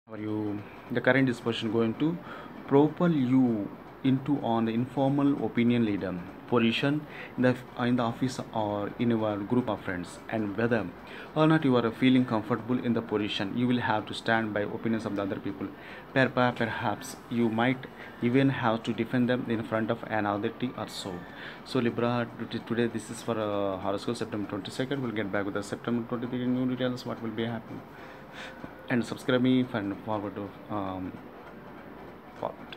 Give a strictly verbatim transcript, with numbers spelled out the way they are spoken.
Are you the current discussion going to propel you into on the informal opinion leader position in the in the office or in your group of friends, and whether or not you are feeling comfortable in the position, you will have to stand by opinions of the other people. Per- perhaps you might even have to defend them in front of an authority or so. So Libra, today this is for uh, horoscope September twenty-second. We'll get back with the September twenty-third new details what will be happening, and subscribe me and forward to um, forward.